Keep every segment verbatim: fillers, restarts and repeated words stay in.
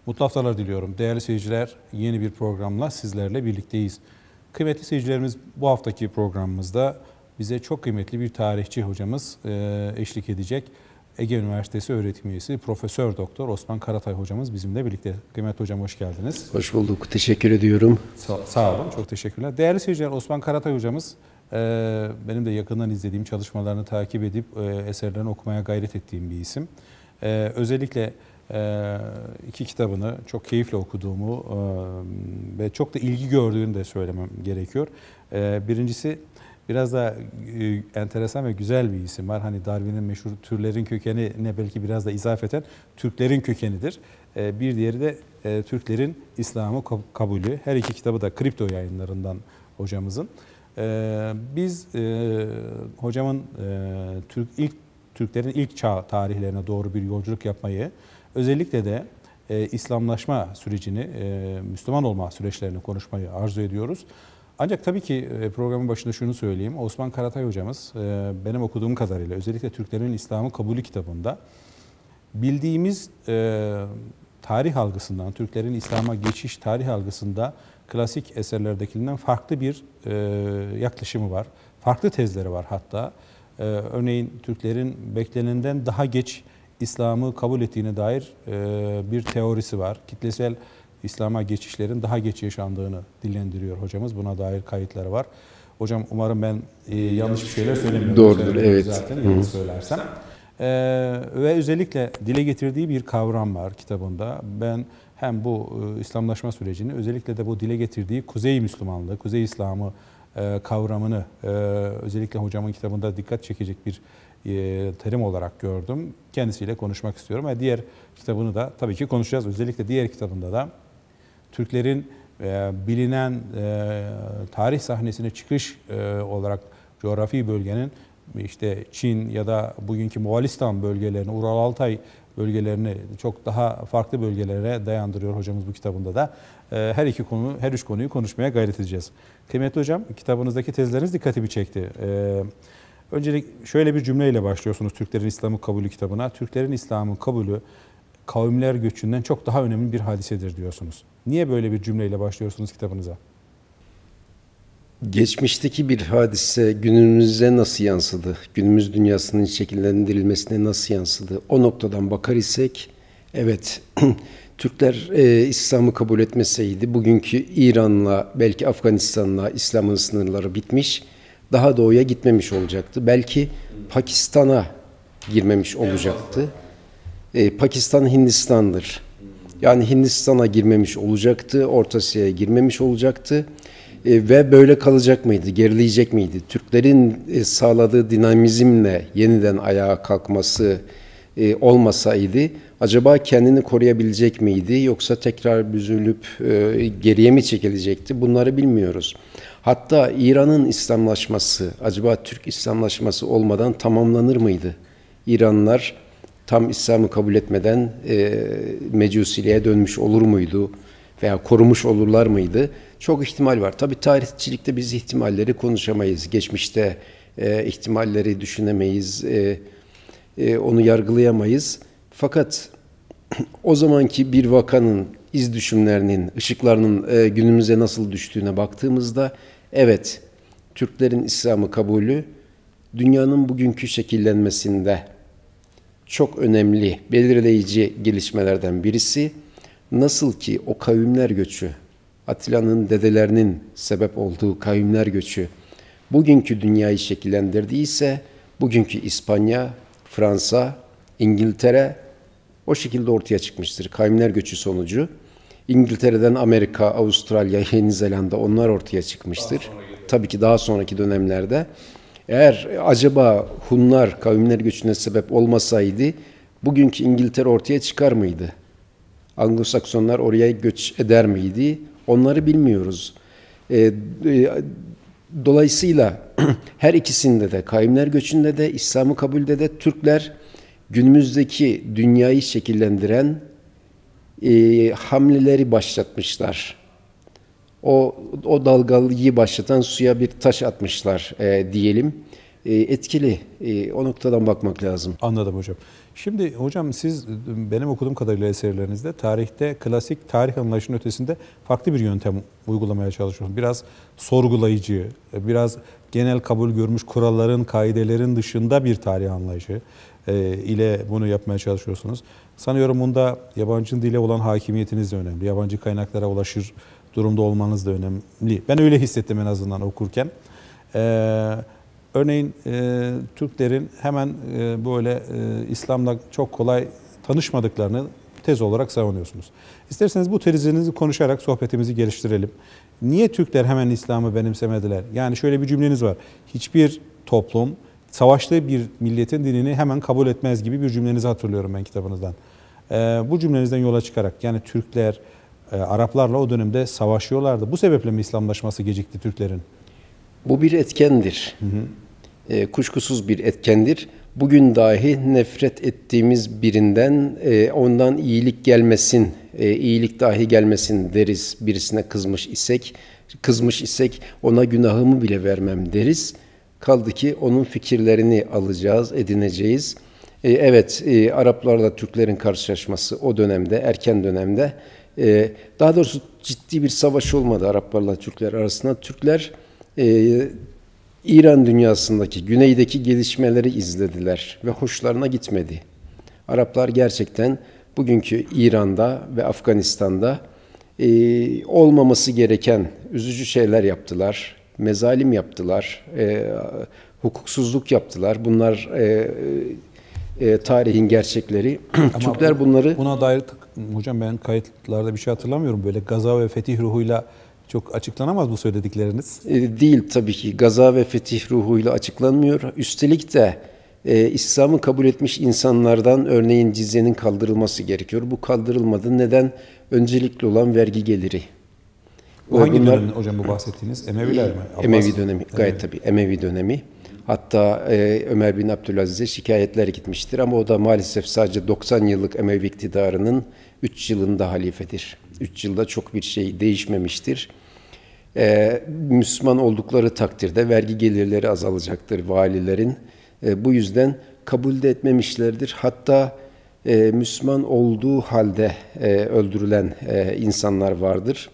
Mutlu haftalar diliyorum. Değerli seyirciler, yeni bir programla sizlerle birlikteyiz. Kıymetli seyircilerimiz, bu haftaki programımızda bize çok kıymetli bir tarihçi hocamız eşlik edecek. Ege Üniversitesi öğretim üyesi Profesör Doktor Osman Karatay hocamız bizimle birlikte. Kıymetli hocam, hoş geldiniz. Hoş bulduk. Teşekkür ediyorum. Sa sağ olun. Çok teşekkürler. Değerli seyirciler, Osman Karatay hocamız benim de yakından izlediğim, çalışmalarını takip edip eserlerini okumaya gayret ettiğim bir isim. Özellikle iki kitabını çok keyifle okuduğumu ve çok da ilgi gördüğünü de söylemem gerekiyor. Birincisi, biraz da enteresan ve güzel bir isim var. Hani Darwin'in meşhur türlerin kökeni ne belki biraz da izafeten Türklerin kökenidir. Bir diğeri de Türklerin İslam'ı kabulü. Her iki kitabı da Kripto Yayınlarından hocamızın. Biz hocamın Türk ilk Türklerin ilk çağ tarihlerine doğru bir yolculuk yapmayı, özellikle de e, İslamlaşma sürecini, e, Müslüman olma süreçlerini konuşmayı arzu ediyoruz. Ancak tabii ki e, programın başında şunu söyleyeyim. Osman Karatay hocamız e, benim okuduğum kadarıyla özellikle Türklerin İslam'ı kabulü kitabında bildiğimiz e, tarih algısından, Türklerin İslam'a geçiş tarih algısında klasik eserlerdekinden farklı bir e, yaklaşımı var. Farklı tezleri var hatta. Ee, örneğin Türklerin beklenenden daha geç İslam'ı kabul ettiğine dair e, bir teorisi var. Kitlesel İslam'a geçişlerin daha geç yaşandığını dillendiriyor hocamız. Buna dair kayıtları var. Hocam umarım ben e, yanlış bir şeyler söylemiyorum. Doğrudur, evet. Zaten yanlış söylersem. Ee, ve özellikle dile getirdiği bir kavram var kitabında. Ben hem bu e, İslamlaşma sürecini, özellikle de bu dile getirdiği Kuzey Müslümanlığı, Kuzey İslam'ı kavramını özellikle hocamın kitabında dikkat çekecek bir terim olarak gördüm. Kendisiyle konuşmak istiyorum ve diğer kitabını da tabii ki konuşacağız. Özellikle diğer kitabında da Türklerin bilinen tarih sahnesine çıkış olarak coğrafi bölgenin işte Çin ya da bugünkü Moğolistan bölgelerini, Ural Altay bölgelerini çok daha farklı bölgelere dayandırıyor hocamız bu kitabında da. Her iki konu, her üç konuyu konuşmaya gayret edeceğiz. Kıymetli hocam, kitabınızdaki tezleriniz dikkatimi çekti. Öncelik şöyle bir cümleyle başlıyorsunuz Türklerin İslam'ı kabulü kitabına. Türklerin İslam'ı kabulü kavimler göçünden çok daha önemli bir hadisedir diyorsunuz. Niye böyle bir cümleyle başlıyorsunuz kitabınıza? Geçmişteki bir hadise günümüze nasıl yansıdı? Günümüz dünyasının şekillendirilmesine nasıl yansıdı? O noktadan bakar isek, evet, Türkler e, İslam'ı kabul etmeseydi bugünkü İran'la, belki Afganistan'la İslam'ın sınırları bitmiş, daha doğuya gitmemiş olacaktı. Belki Pakistan'a girmemiş olacaktı. E, Pakistan Hindistan'dır. Yani Hindistan'a girmemiş olacaktı, Orta Asya'ya girmemiş olacaktı. E, ve böyle kalacak mıydı, gerileyecek miydi? Türklerin e, sağladığı dinamizmle yeniden ayağa kalkması e, olmasaydı, acaba kendini koruyabilecek miydi? Yoksa tekrar büzülüp e, geriye mi çekilecekti? Bunları bilmiyoruz. Hatta İran'ın İslamlaşması, acaba Türk İslamlaşması olmadan tamamlanır mıydı? İranlılar tam İslam'ı kabul etmeden e, mecusiliğe dönmüş olur muydu? Veya korumuş olurlar mıydı? Çok ihtimal var. Tabii tarihçilikte biz ihtimalleri konuşamayız. Geçmişte e, ihtimalleri düşünemeyiz, e, e, onu yargılayamayız. Fakat o zamanki bir vakanın iz düşümlerinin, ışıklarının e, günümüze nasıl düştüğüne baktığımızda, evet, Türklerin İslam'ı kabulü dünyanın bugünkü şekillenmesinde çok önemli, belirleyici gelişmelerden birisi. Nasıl ki o kavimler göçü, Atilla'nın dedelerinin sebep olduğu kavimler göçü bugünkü dünyayı şekillendirdiyse, bugünkü İspanya, Fransa, İngiltere o şekilde ortaya çıkmıştır. Kavimler göçü sonucu İngiltere'den Amerika, Avustralya, Yeni Zelanda onlar ortaya çıkmıştır. Tabii ki daha sonraki dönemlerde. Eğer acaba Hunlar kavimler göçüne sebep olmasaydı bugünkü İngiltere ortaya çıkar mıydı? Anglo-Saksonlar oraya göç eder miydi? Onları bilmiyoruz. E, e, dolayısıyla her ikisinde de, kavimler göçünde de, İslam'ı kabulde de Türkler günümüzdeki dünyayı şekillendiren e, hamleleri başlatmışlar. O, o dalgalıyı başlatan suya bir taş atmışlar e, diyelim. e, etkili. E, o noktadan bakmak lazım. Anladım hocam. Şimdi hocam siz benim okuduğum kadarıyla eserlerinizde tarihte klasik tarih anlayışının ötesinde farklı bir yöntem uygulamaya çalışıyorsunuz. Biraz sorgulayıcı, biraz genel kabul görmüş kuralların, kaidelerin dışında bir tarih anlayışı e, ile bunu yapmaya çalışıyorsunuz. Sanıyorum bunda yabancı dile olan hakimiyetiniz de önemli. Yabancı kaynaklara ulaşır durumda olmanız da önemli. Ben öyle hissettim en azından okurken. Ee, örneğin e, Türklerin hemen e, böyle e, İslam'la çok kolay tanışmadıklarını tez olarak savunuyorsunuz. İsterseniz bu tezinizi konuşarak sohbetimizi geliştirelim. Niye Türkler hemen İslam'ı benimsemediler? Yani şöyle bir cümleniz var. Hiçbir toplum savaştığı bir milletin dinini hemen kabul etmez gibi bir cümlenizi hatırlıyorum ben kitabınızdan. Ee, bu cümlenizden yola çıkarak yani Türkler e, Araplarla o dönemde savaşıyorlardı. Bu sebeple mi İslamlaşması gecikti Türklerin? Bu bir etkendir. Hı hı. E, kuşkusuz bir etkendir. Bugün dahi nefret ettiğimiz birinden e, ondan iyilik gelmesin, e, iyilik dahi gelmesin deriz. Birisine kızmış isek, kızmış isek ona günahımı bile vermem deriz. Kaldı ki onun fikirlerini alacağız, edineceğiz. E, evet, e, Araplarla Türklerin karşılaşması o dönemde, erken dönemde, e, daha doğrusu ciddi bir savaş olmadı Araplarla Türkler arasında. Türkler e, İran dünyasındaki, güneydeki gelişmeleri izlediler ve hoşlarına gitmedi. Araplar gerçekten bugünkü İran'da ve Afganistan'da e, olmaması gereken üzücü şeyler yaptılar. Mezalim yaptılar, e, hukuksuzluk yaptılar. Bunlar e, e, tarihin gerçekleri. Türkler bunları... Buna dair hocam ben kayıtlarda bir şey hatırlamıyorum. Böyle gaza ve fetih ruhuyla çok açıklanamaz bu söyledikleriniz. E, değil tabii ki. Gaza ve fetih ruhuyla açıklanmıyor. Üstelik de e, İslam'ı kabul etmiş insanlardan örneğin cizyenin kaldırılması gerekiyor. Bu kaldırılmadı. Neden? Öncelikli olan vergi geliri. Bu hangi Bunlar, dönem hocam bu bahsettiğiniz? Emeviler mi? Abbas? Emevi dönemi. Gayet tabii. Emevi dönemi. Hatta e, Ömer bin Abdülaziz'e şikayetler gitmiştir ama o da maalesef sadece doksan yıllık Emevi iktidarının üç yılında halifedir. üç yılda çok bir şey değişmemiştir. E, Müslüman oldukları takdirde vergi gelirleri azalacaktır valilerin. E, bu yüzden kabul de etmemişlerdir. Hatta e, Müslüman olduğu halde e, öldürülen e, insanlar vardır.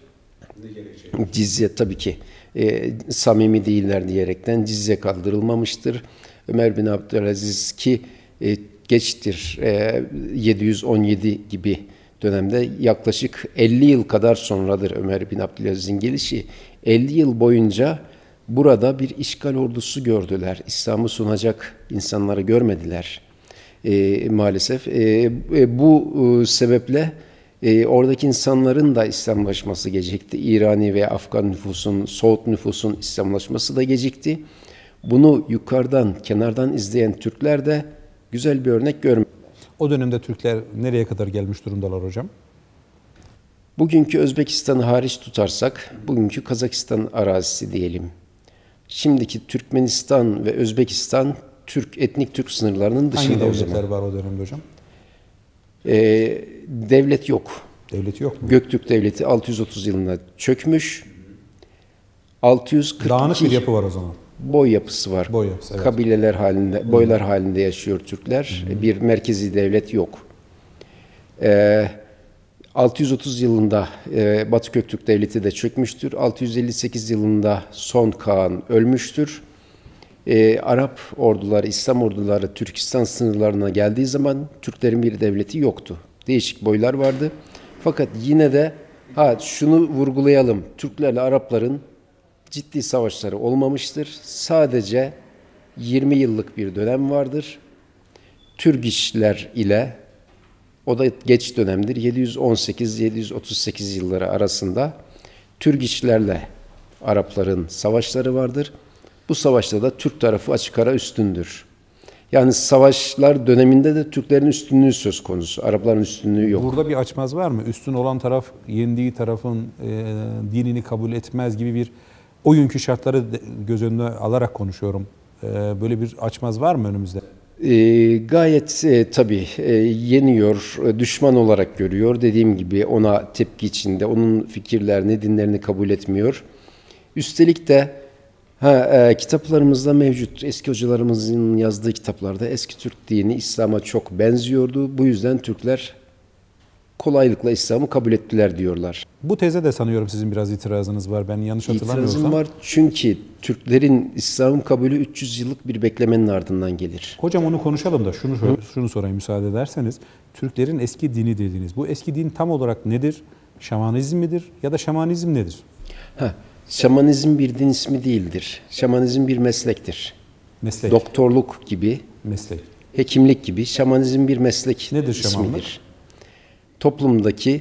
Cizye tabii ki e, samimi değiller diyerekten cizye kaldırılmamıştır. Ömer bin Abdülaziz ki e, geçtir e, yedi yüz on yedi gibi dönemde yaklaşık elli yıl kadar sonradır Ömer bin Abdülaziz'in gelişi. elli yıl boyunca burada bir işgal ordusu gördüler. İslam'ı sunacak insanları görmediler. E, maalesef e, e, bu e, sebeple E, oradaki insanların da İslamlaşması gecikti. İrani ve Afgan nüfusun, Soğut nüfusun İslamlaşması da gecikti. Bunu yukarıdan, kenardan izleyen Türkler de güzel bir örnek görmediler. O dönemde Türkler nereye kadar gelmiş durumdalar hocam? Bugünkü Özbekistan'ı hariç tutarsak, bugünkü Kazakistan arazisi diyelim. Şimdiki Türkmenistan ve Özbekistan, Türk etnik Türk sınırlarının dışında. Hangi devletler var o dönemde hocam? Ee, devlet yok. Devlet yok mu? Göktürk Devleti altı yüz otuz yılında çökmüş. altı yüz kırk iki dağınık bir yapı var o zaman. Boy yapısı var. Boy yapısı, evet. Kabileler halinde, boylar hmm. halinde yaşıyor Türkler. Hmm. Bir merkezi devlet yok. Ee, altı yüz otuz yılında e, Batı Göktürk Devleti de çökmüştür. altı yüz elli sekiz yılında Son Kağan ölmüştür. Ee, Arap orduları, İslam orduları Türkistan sınırlarına geldiği zaman Türklerin bir devleti yoktu. Değişik boylar vardı. Fakat yine de ha şunu vurgulayalım. Türklerle Arapların ciddi savaşları olmamıştır. Sadece yirmi yıllık bir dönem vardır. Türgişler ile o da geç dönemdir. yedi yüz on sekiz yedi yüz otuz sekiz yılları arasında Türgişlerle Arapların savaşları vardır. Bu savaşta da Türk tarafı açık ara üstündür. Yani savaşlar döneminde de Türklerin üstünlüğü söz konusu. Arapların üstünlüğü yok. Burada bir açmaz var mı? Üstün olan taraf yendiği tarafın e, dinini kabul etmez gibi bir o günkü şartları göz önüne alarak konuşuyorum. E, böyle bir açmaz var mı önümüzde? E, gayet e, tabii e, yeniyor, e, düşman olarak görüyor. Dediğim gibi ona tepki içinde, onun fikirlerini, dinlerini kabul etmiyor. Üstelik de Ha, e, kitaplarımızda mevcut. Eski hocalarımızın yazdığı kitaplarda eski Türk dini İslam'a çok benziyordu. Bu yüzden Türkler kolaylıkla İslam'ı kabul ettiler diyorlar. Bu teze de sanıyorum sizin biraz itirazınız var. Ben yanlış hatırlamıyorsam. İtirazım var çünkü Türklerin İslam'ın kabulü üç yüz yıllık bir beklemenin ardından gelir. Hocam onu konuşalım da şunu şunu sorayım müsaade ederseniz. Türklerin eski dini dediğiniz bu eski din tam olarak nedir? Şamanizm midir ya da şamanizm nedir? Ha, şamanizm bir din ismi değildir. Şamanizm bir meslektir. Meslek. Doktorluk gibi, Meslek. hekimlik gibi şamanizm bir meslek Nedir şamanlık? ismidir. Toplumdaki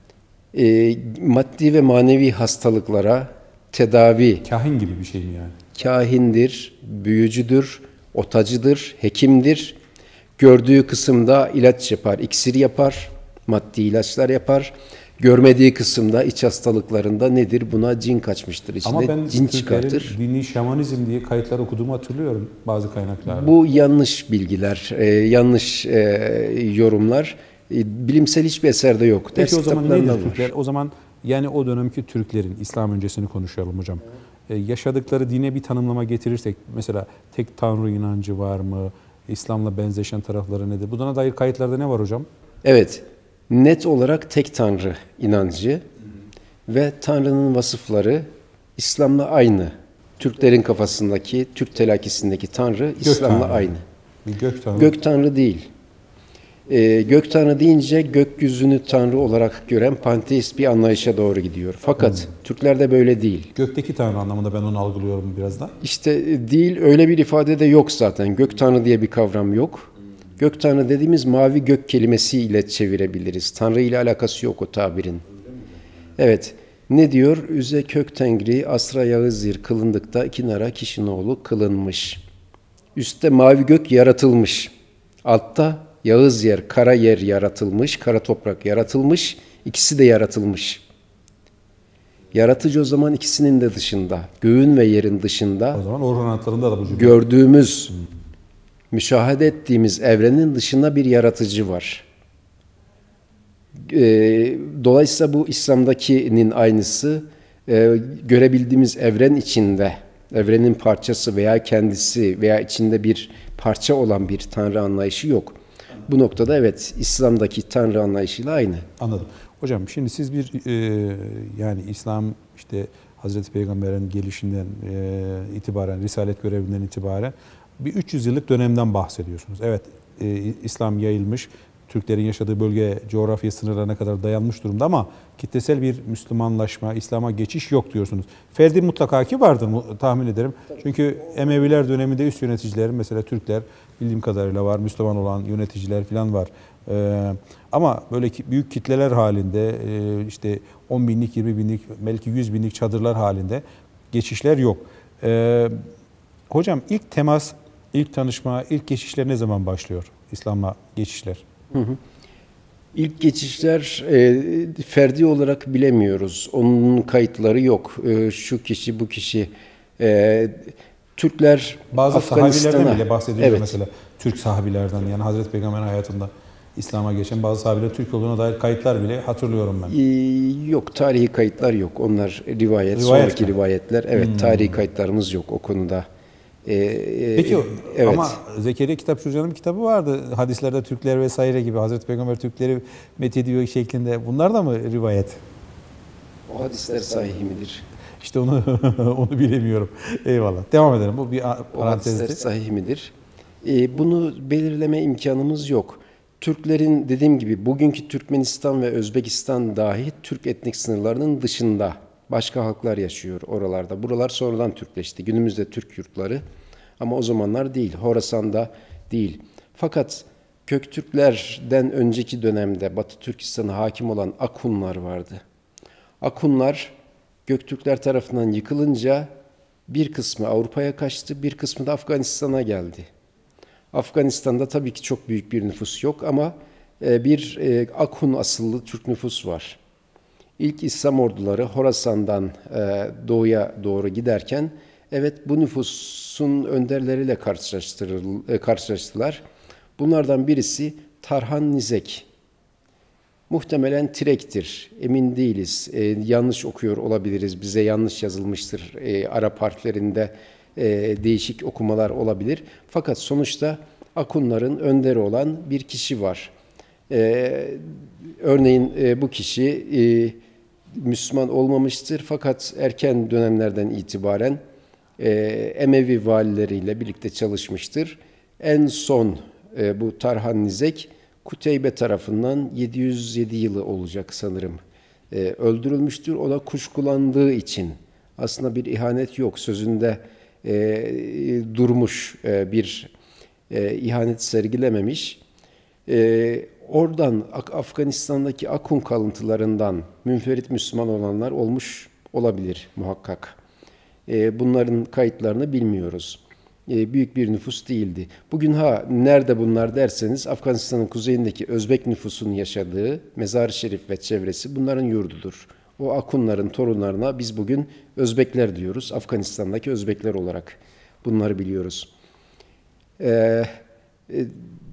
e, maddi ve manevi hastalıklara tedavi, Kahin gibi bir şey mi yani? kahindir, büyücüdür, otacıdır, hekimdir. Gördüğü kısımda ilaç yapar, iksir yapar, maddi ilaçlar yapar. Görmediği kısımda iç hastalıklarında nedir? Buna cin kaçmıştır içinde. Ama ben Cin Türklerin çıkartır. dini şamanizm diye kayıtlar okuduğumu hatırlıyorum bazı kaynaklarda. Bu yanlış bilgiler, e, yanlış e, yorumlar. E, bilimsel hiçbir eserde yok. Peki Ders o zaman kitaplarında nedir var. Türkler? O zaman yani o dönemki Türklerin, İslam öncesini konuşalım hocam. Ee, yaşadıkları dine bir tanımlama getirirsek, mesela tek tanrı inancı var mı? İslam'la benzeşen tarafları nedir? Buna dair kayıtlarda ne var hocam? Evet, net olarak tek tanrı inancı ve Tanrı'nın vasıfları İslam'la aynı. Türklerin kafasındaki, Türk telakkisindeki Tanrı İslam'la tanrı. aynı. Bir gök tanrı. Gök Tanrı değil. Ee, gök Tanrı deyince gökyüzünü Tanrı olarak gören panteist bir anlayışa doğru gidiyor. Fakat Hmm. Türklerde böyle değil. Gökteki tanrı anlamında ben onu algılıyorum biraz da. İşte e, değil, öyle bir ifade de yok zaten. Gök Tanrı diye bir kavram yok. Gök Tanrı dediğimiz mavi gök kelimesiyle çevirebiliriz. Tanrı ile alakası yok o tabirin. Evet. Ne diyor? Üze kök tengri asra yağızir kılındıkta iki nara kişinin oğlu kılınmış. Üstte mavi gök yaratılmış. Altta yağız yer, kara yer yaratılmış, kara toprak yaratılmış. İkisi de yaratılmış. Yaratıcı o zaman ikisinin de dışında, göğün ve yerin dışında. O zaman Orhun Anıtları'nda da bu cümle. Gördüğümüz, hmm. müşahede ettiğimiz evrenin dışında bir yaratıcı var. Ee, dolayısıyla bu İslam'dakinin aynısı, e, görebildiğimiz evren içinde, evrenin parçası veya kendisi veya içinde bir parça olan bir Tanrı anlayışı yok. Bu noktada evet, İslam'daki Tanrı anlayışıyla aynı. Anladım. Hocam şimdi siz bir e, yani İslam işte Hazreti Peygamber'in gelişinden e, itibaren, Risalet görevinden itibaren bir üç yüz yıllık dönemden bahsediyorsunuz. Evet, e, İslam yayılmış, Türklerin yaşadığı bölge coğrafya sınırlarına kadar dayanmış durumda ama kitlesel bir Müslümanlaşma, İslam'a geçiş yok diyorsunuz. Ferdi mutlaka ki vardır tahmin ederim. Çünkü Emeviler döneminde üst yöneticilerin, mesela Türkler bildiğim kadarıyla var, Müslüman olan yöneticiler falan var. Ee, ama böyle ki, büyük kitleler halinde e, işte on binlik, yirmi binlik, belki yüz binlik çadırlar halinde geçişler yok. Ee, hocam ilk temas, ilk tanışma, ilk geçişler ne zaman başlıyor? İslam'la geçişler. Hı hı. İlk geçişler e, ferdi olarak bilemiyoruz. Onun kayıtları yok. E, şu kişi, bu kişi. E, Türkler bazı sahabilerden bile bahsediliyor, evet. Mesela Türk sahabilerden, yani Hazreti Peygamber'in hayatında İslam'a geçen bazı sahabiler Türk olduğuna dair kayıtlar bile hatırlıyorum ben. E, yok, tarihi kayıtlar yok. Onlar rivayet, Rivayet sonraki mi? rivayetler. Evet, Hmm. tarihi kayıtlarımız yok o konuda. Ee, Peki evet. Ama Zekeriya Kitapçı Hoca'nın bir kitabı vardı. Hadislerde Türkler vesaire gibi, Hazreti Peygamber Türkleri methediyor şeklinde. Bunlar da mı rivayet? O hadisler sahih midir? İşte onu onu bilemiyorum. Eyvallah. Devam edelim. Bu bir parantezdi. O hadisler sahih midir? Ee, bunu belirleme imkanımız yok. Türklerin dediğim gibi bugünkü Türkmenistan ve Özbekistan dahi Türk etnik sınırlarının dışında başka halklar yaşıyor oralarda. Buralar sonradan Türkleşti. Günümüzde Türk yurtları ama o zamanlar değil. Horasan'da değil. Fakat Göktürklerden önceki dönemde Batı Türkistan'a hakim olan Akunlar vardı. Akunlar Göktürkler tarafından yıkılınca bir kısmı Avrupa'ya kaçtı, bir kısmı da Afganistan'a geldi. Afganistan'da tabii ki çok büyük bir nüfus yok ama bir Akun asıllı Türk nüfus var. İlk İslam orduları Horasan'dan doğuya doğru giderken evet bu nüfusun önderleriyle karşılaştılar. Bunlardan birisi Tarhan Nizek. Muhtemelen Tirek'tir. Emin değiliz. E, yanlış okuyor olabiliriz. Bize yanlış yazılmıştır. E, Arap harflerinde e, değişik okumalar olabilir. Fakat sonuçta Akunların önderi olan bir kişi var. E, örneğin e, bu kişi e, Müslüman olmamıştır. Fakat erken dönemlerden itibaren e, Emevi valileriyle birlikte çalışmıştır. En son e, bu Tarhan Nizek Kuteybe tarafından yedi yüz yedi yılı olacak sanırım e, öldürülmüştür. O da kuşkulandığı için aslında bir ihanet yok. Sözünde e, durmuş e, bir e, ihanet sergilememiş. E, oradan Afganistan'daki Akun kalıntılarından münferit Müslüman olanlar olmuş olabilir muhakkak. E, bunların kayıtlarını bilmiyoruz. Büyük bir nüfus değildi. Bugün ha nerede bunlar derseniz Afganistan'ın kuzeyindeki Özbek nüfusunun yaşadığı Mezar-ı Şerif ve çevresi bunların yurdudur. O Akunların torunlarına biz bugün Özbekler diyoruz. Afganistan'daki Özbekler olarak bunları biliyoruz. Ee, e,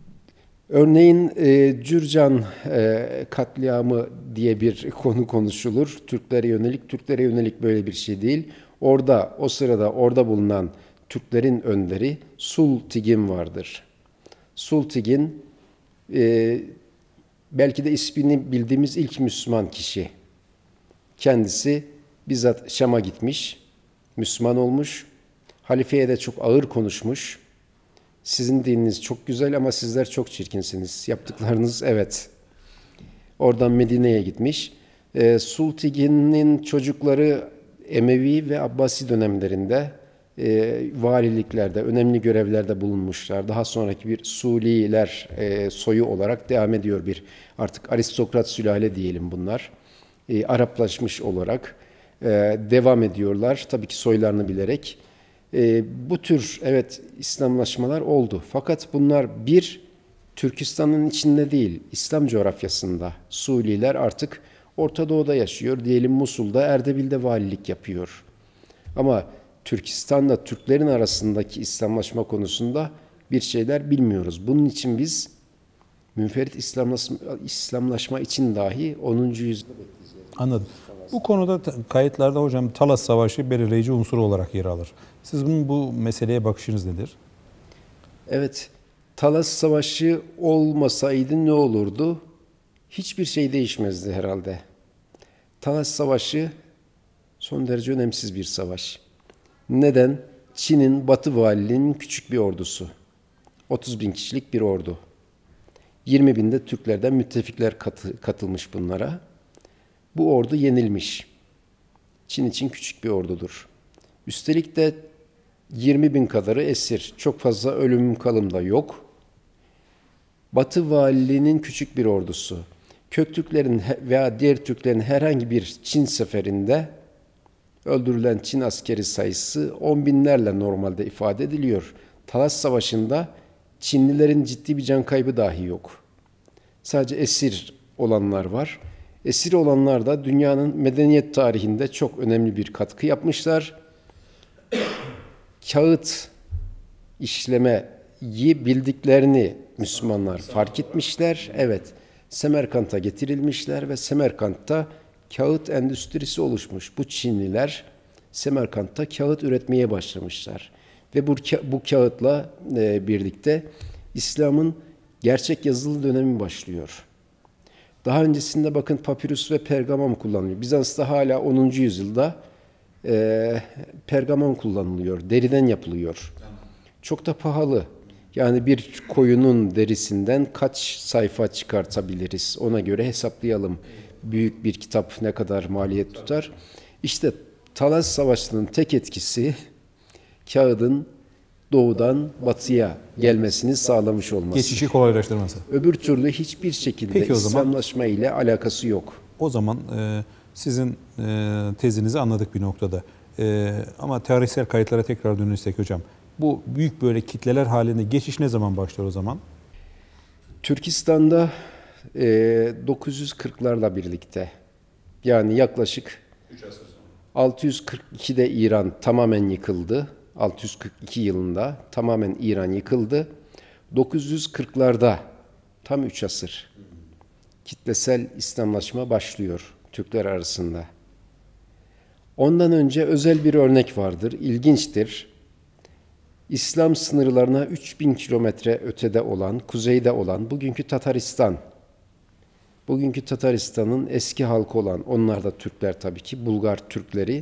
örneğin e, Cürcan e, katliamı diye bir konu konuşulur. Türklere yönelik, Türklere yönelik böyle bir şey değil. Orada o sırada orada bulunan Türklerin önderi Sultigin vardır. Sultigin e, belki de ismini bildiğimiz ilk Müslüman kişi. Kendisi bizzat Şam'a gitmiş, Müslüman olmuş, halifeye de çok ağır konuşmuş. Sizin dininiz çok güzel ama sizler çok çirkinsiniz. Yaptıklarınız evet. Oradan Medine'ye gitmiş. E, Sultigin'in çocukları Emevi ve Abbasi dönemlerinde E, valiliklerde, önemli görevlerde bulunmuşlar. Daha sonraki bir Suliler e, soyu olarak devam ediyor bir artık aristokrat sülale diyelim bunlar. E, Araplaşmış olarak e, devam ediyorlar. Tabii ki soylarını bilerek. E, bu tür evet İslamlaşmalar oldu. Fakat bunlar bir Türkistan'ın içinde değil, İslam coğrafyasında. Suliler artık Orta Doğu'da yaşıyor. Diyelim Musul'da, Erdebil'de valilik yapıyor. Ama Türkistan'la Türklerin arasındaki İslamlaşma konusunda bir şeyler bilmiyoruz. Bunun için biz münferit İslamlaşma, İslamlaşma için dahi onuncu yüzyılda bekleyeceğiz. Anladım. Bu konuda kayıtlarda hocam Talas Savaşı belirleyici unsur olarak yer alır. Siz bunun bu meseleye bakışınız nedir? Evet, Talas Savaşı olmasaydı ne olurdu? Hiçbir şey değişmezdi herhalde. Talas Savaşı son derece önemsiz bir savaş. Neden? Çin'in Batı Valiliğinin küçük bir ordusu. otuz bin kişilik bir ordu. yirmi binde Türklerden müttefikler katı, katılmış bunlara. Bu ordu yenilmiş. Çin için küçük bir ordudur. Üstelik de yirmi bin kadarı esir. Çok fazla ölüm kalım da yok. Batı Valiliğinin küçük bir ordusu. Köktürklerin veya diğer Türklerin herhangi bir Çin seferinde öldürülen Çin askeri sayısı on binlerle normalde ifade ediliyor. Talas Savaşı'nda Çinlilerin ciddi bir can kaybı dahi yok. Sadece esir olanlar var. Esir olanlar da dünyanın medeniyet tarihinde çok önemli bir katkı yapmışlar. Kağıt işlemeyi bildiklerini Müslümanlar fark etmişler. Evet, Semerkant'a getirilmişler ve Semerkant'ta kağıt endüstrisi oluşmuş. Bu Çinliler Semerkant'ta kağıt üretmeye başlamışlar. Ve bu, bu kağıtla e, birlikte İslam'ın gerçek yazılı dönemi başlıyor. Daha öncesinde bakın papirüs ve pergamon kullanılıyor. Bizans'ta hala onuncu yüzyılda e, pergamon kullanılıyor. Deriden yapılıyor. Çok da pahalı. Yani bir koyunun derisinden kaç sayfa çıkartabiliriz? Ona göre hesaplayalım. Büyük bir kitap ne kadar maliyet tutar? İşte Talas Savaşı'nın tek etkisi kağıdın doğudan batıya gelmesini sağlamış olması. Geçişi kolaylaştırması. Öbür türlü hiçbir şekilde Peki, İslamlaşma ile alakası yok. O zaman e, sizin e, tezinizi anladık bir noktada. E, ama tarihsel kayıtlara tekrar dönürsek hocam, bu büyük böyle kitleler halinde geçiş ne zaman başlar o zaman? Türkistan'da e, dokuz yüz kırklarla birlikte, yani yaklaşık altı yüz kırk ikide İran tamamen yıkıldı. altı yüz kırk iki yılında tamamen İran yıkıldı. dokuz yüz kırklarda tam üç asır kitlesel İslamlaşma başlıyor Türkler arasında. Ondan önce özel bir örnek vardır, ilginçtir. İslam sınırlarına üç bin kilometre ötede olan, kuzeyde olan bugünkü Tataristan, bugünkü Tataristan'ın eski halkı olan, onlar da Türkler tabii ki, Bulgar Türkleri,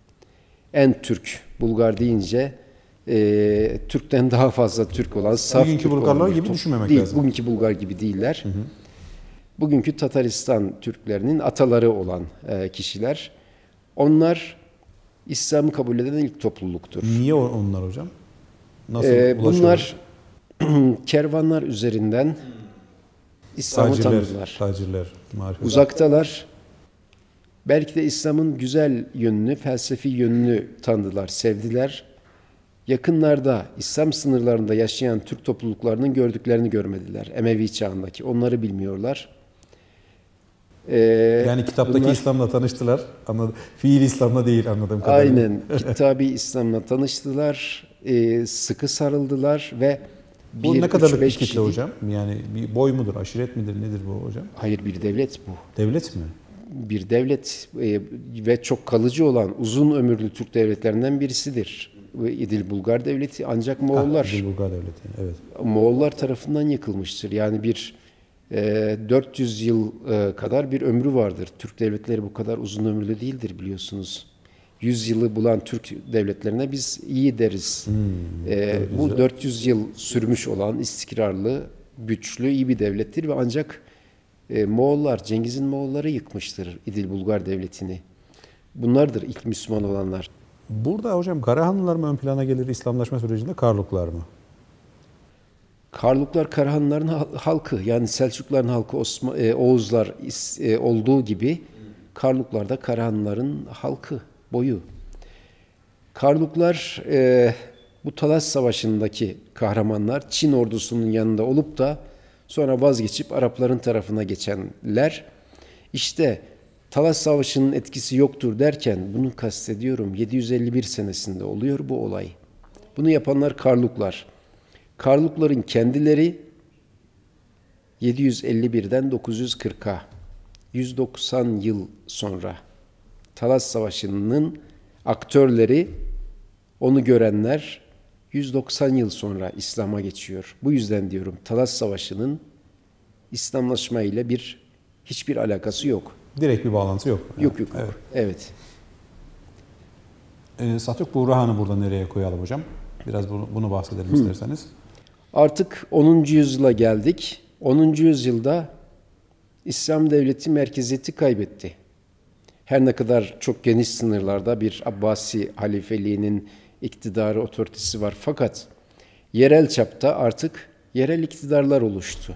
en Türk, Bulgar deyince e, Türk'ten daha fazla Türk olan, saf bugünkü Türk Bulgarlar olan gibi top- düşünmemek değil, lazım. Bugünkü Bulgar gibi değiller. Hı hı. Bugünkü Tataristan Türklerinin ataları olan e, kişiler. Onlar İslam'ı kabul eden ilk topluluktur. Niye onlar hocam? Nasıl Ee, ulaşıyorlar? bunlar kervanlar üzerinden İslam'ı Tacirler, tanıdılar. tacirler, marifet. Uzaktalar. Belki de İslam'ın güzel yönünü, felsefi yönünü tanıdılar, sevdiler. Yakınlarda, İslam sınırlarında yaşayan Türk topluluklarının gördüklerini görmediler. Emevi çağındaki. Onları bilmiyorlar. Ee, Yani kitaptaki bunlar, İslam'la tanıştılar. Anladım. Fiil İslam'la değil anladığım kadarıyla. aynen. Kitabi İslam'la tanıştılar. E, sıkı sarıldılar ve Bu bir, ne kadarlık üç, bir beş kitle kişi hocam? Yani bir boy mudur, aşiret midir, nedir bu hocam? Hayır, bir devlet bu. Devlet mi? Bir devlet e, ve çok kalıcı olan uzun ömürlü Türk devletlerinden birisidir. İdil Bulgar Devleti ancak Moğollar Ah, İdil Bulgar Devleti, evet. Moğollar tarafından yıkılmıştır. Yani bir e, dört yüz yıl e, kadar bir ömrü vardır. Türk devletleri bu kadar uzun ömürlü değildir biliyorsunuz. yüz yılı bulan Türk devletlerine biz iyi deriz. Hmm, e, bu dört yüz yıl sürmüş olan istikrarlı, güçlü, iyi bir devlettir ve ancak e, Moğollar, Cengiz'in Moğolları yıkmıştır İdil Bulgar Devleti'ni. Bunlardır ilk Müslüman olanlar. Burada hocam Karahanlılar mı ön plana gelir İslamlaşma sürecinde, Karluklar mı? Karluklar Karahanlıların halkı, yani Selçukluların halkı, Osman, e, Oğuzlar e, olduğu gibi Karluklar da Karahanlıların halkı, boyu. Karluklar e, bu Talas Savaşı'ndaki kahramanlar, Çin ordusunun yanında olup da sonra vazgeçip Arapların tarafına geçenler. İşte Talas Savaşı'nın etkisi yoktur derken bunu kastediyorum. yedi yüz elli bir senesinde oluyor bu olay. Bunu yapanlar Karluklar. Karlukların kendileri yedi yüz elli birden dokuz yüz kırka, yüz doksan yıl sonra Talas Savaşı'nın aktörleri, onu görenler yüz doksan yıl sonra İslam'a geçiyor. Bu yüzden diyorum Talas Savaşı'nın İslamlaşma ile bir hiçbir alakası yok. Direkt bir bağlantı yok. Yok yok. Evet. Evet. Ee, Satuk Burhan'ı burada nereye koyalım hocam? Biraz bunu, bunu bahsedelim Hı. isterseniz. Artık onuncu yüzyıla geldik. onuncu yüzyılda İslam devleti merkeziyeti kaybetti. Her ne kadar çok geniş sınırlarda bir Abbasi halifeliğinin iktidarı, otoritesi var. Fakat yerel çapta artık yerel iktidarlar oluştu.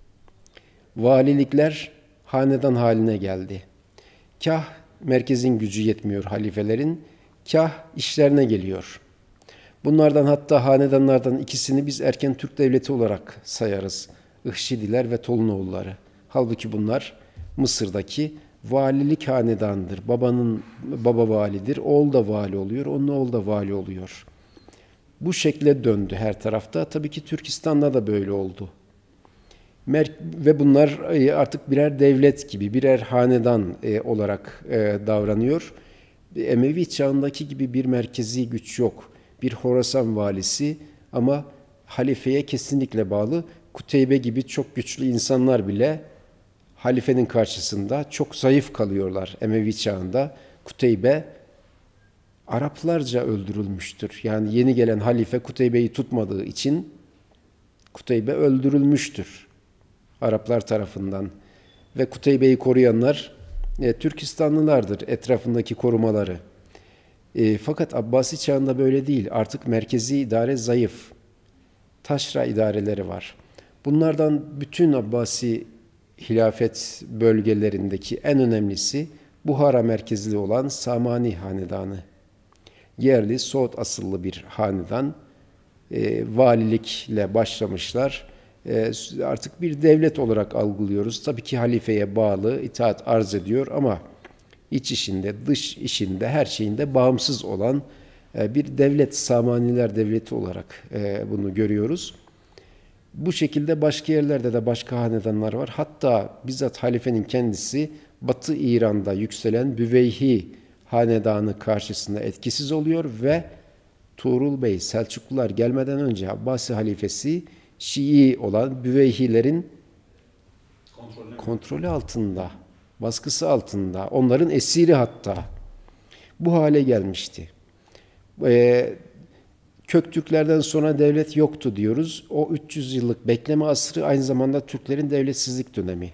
Valilikler hanedan haline geldi. Kah merkezin gücü yetmiyor halifelerin, kah işlerine geliyor. Bunlardan, hatta hanedanlardan ikisini biz erken Türk devleti olarak sayarız. Ihşidiler ve Tolunoğulları. Halbuki bunlar Mısır'daki valilik hanedanıdır. Babanın baba validir, oğul da vali oluyor, onun oğlu da vali oluyor. Bu şekle döndü her tarafta. Tabii ki Türkistan'da da böyle oldu. Mer ve bunlar artık birer devlet gibi, birer hanedan e, olarak e, davranıyor. Emevi çağındaki gibi bir merkezi güç yok. Bir Horasan valisi ama halifeye kesinlikle bağlı. Kuteybe gibi çok güçlü insanlar bile halifenin karşısında çok zayıf kalıyorlar Emevi çağında. Kuteybe Araplarca öldürülmüştür. Yani yeni gelen halife Kuteybe'yi tutmadığı için Kuteybe öldürülmüştür Araplar tarafından. Ve Kuteybe'yi koruyanlar e, Türkistanlılardır, etrafındaki korumaları. E, fakat Abbasi çağında böyle değil. Artık merkezi idare zayıf. Taşra idareleri var. Bunlardan bütün Abbasi hilafet bölgelerindeki en önemlisi Buhara merkezli olan Samani Hanedanı. Yerli, Suud asıllı bir hanedan. E, valilikle başlamışlar. E, artık bir devlet olarak algılıyoruz. Tabii ki halifeye bağlı, itaat arz ediyor ama iç işinde, dış işinde, her şeyinde bağımsız olan e, bir devlet, Samaniler devleti olarak e, bunu görüyoruz. Bu şekilde başka yerlerde de başka hanedanlar var. Hatta bizzat halifenin kendisi Batı İran'da yükselen Büveyhi hanedanı karşısında etkisiz oluyor ve Tuğrul Bey, Selçuklular gelmeden önce Abbasi halifesi Şii olan Büveyhilerin kontrolü, kontrolü altında, baskısı altında, onların esiri hatta. Bu hale gelmişti. Ee, Köktürklerden sonra devlet yoktu diyoruz. O üç yüz yıllık bekleme asrı aynı zamanda Türklerin devletsizlik dönemi.